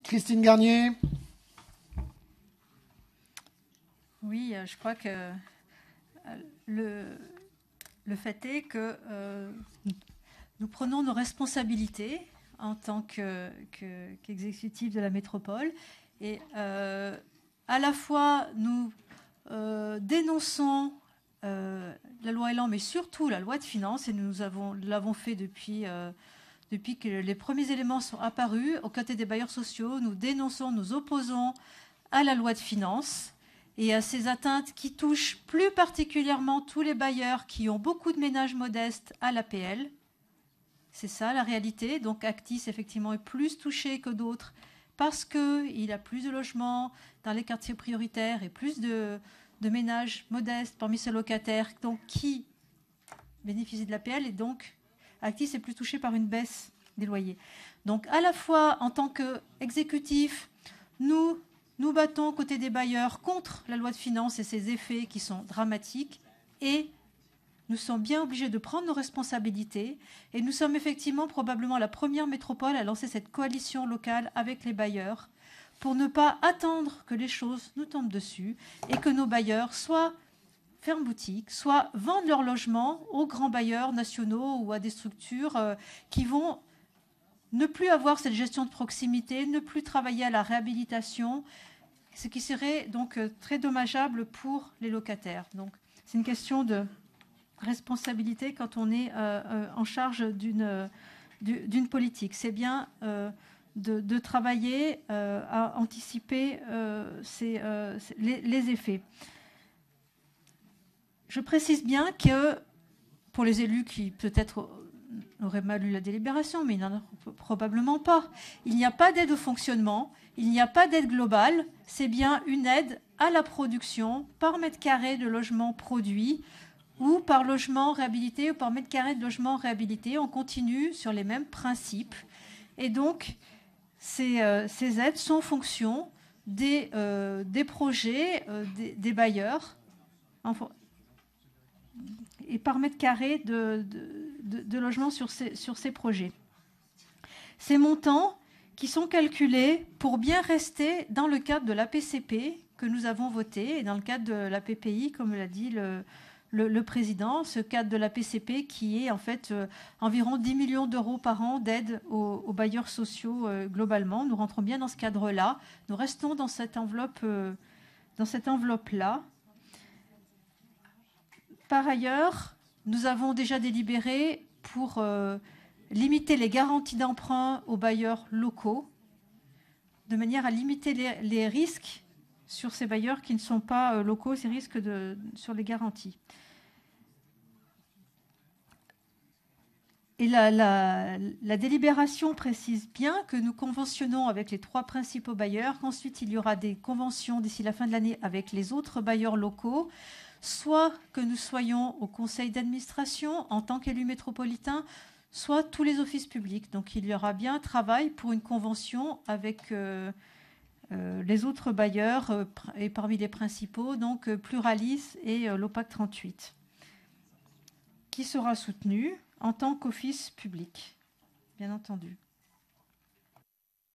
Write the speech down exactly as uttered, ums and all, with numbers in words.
Christine Garnier. Oui, je crois que le, le fait est que euh, nous prenons nos responsabilités en tant que, que, qu'exécutif de la métropole et euh, à la fois nous euh, dénonçons euh, la loi Elan, mais surtout la loi de finances, et nous avons, l'avons fait depuis... Euh, Depuis que les premiers éléments sont apparus, aux côtés des bailleurs sociaux, nous dénonçons, nous opposons à la loi de finances et à ces atteintes qui touchent plus particulièrement tous les bailleurs qui ont beaucoup de ménages modestes à l'A P L. C'est ça la réalité. Donc Actis, effectivement, est plus touché que d'autres parce qu'il a plus de logements dans les quartiers prioritaires et plus de, de ménages modestes parmi ses locataires donc, qui bénéficient de l'A P L et donc Actis est plus touché par une baisse des loyers. Donc, à la fois, en tant qu'exécutif, nous nous battons aux côtés des bailleurs contre la loi de finances et ses effets qui sont dramatiques. Et nous sommes bien obligés de prendre nos responsabilités. Et nous sommes effectivement probablement la première métropole à lancer cette coalition locale avec les bailleurs pour ne pas attendre que les choses nous tombent dessus et que nos bailleurs soient ferment boutique, soit vendent leur logement aux grands bailleurs nationaux ou à des structures euh, qui vont ne plus avoir cette gestion de proximité, ne plus travailler à la réhabilitation, ce qui serait donc euh, très dommageable pour les locataires. Donc, c'est une question de responsabilité quand on est euh, euh, en charge d'une, euh, d'une politique. C'est bien euh, de, de travailler euh, à anticiper euh, ces, euh, les, les effets. Je précise bien que pour les élus qui peut-être auraient mal lu la délibération, mais il n'en a probablement pas, il n'y a pas d'aide au fonctionnement, il n'y a pas d'aide globale, c'est bien une aide à la production par mètre carré de logement produit ou par logement réhabilité ou par mètre carré de logement réhabilité. On continue sur les mêmes principes. Et donc, ces, euh, ces aides sont en fonction des, euh, des projets euh, des, des bailleurs. Enfin, et par mètre carré de, de, de, de logement sur ces, sur ces projets. Ces montants qui sont calculés pour bien rester dans le cadre de l'A P C P que nous avons voté et dans le cadre de la P P I, comme l'a dit le, le, le président, ce cadre de l'A P C P qui est en fait euh, environ dix millions d'euros par an d'aide aux, aux bailleurs sociaux euh, globalement. Nous rentrons bien dans ce cadre-là. Nous restons dans cette enveloppe, euh, dans cette enveloppe-là. Par ailleurs, nous avons déjà délibéré pour euh, limiter les garanties d'emprunt aux bailleurs locaux, de manière à limiter les, les risques sur ces bailleurs qui ne sont pas euh, locaux, ces risques de, sur les garanties. Et la, la, la délibération précise bien que nous conventionnons avec les trois principaux bailleurs, qu'ensuite il y aura des conventions d'ici la fin de l'année avec les autres bailleurs locaux, soit que nous soyons au conseil d'administration en tant qu'élus métropolitains, soit tous les offices publics. Donc il y aura bien un travail pour une convention avec euh, euh, les autres bailleurs euh, et parmi les principaux, donc euh, Pluralis et euh, l'O P A C trente-huit, qui sera soutenu en tant qu'office public, bien entendu.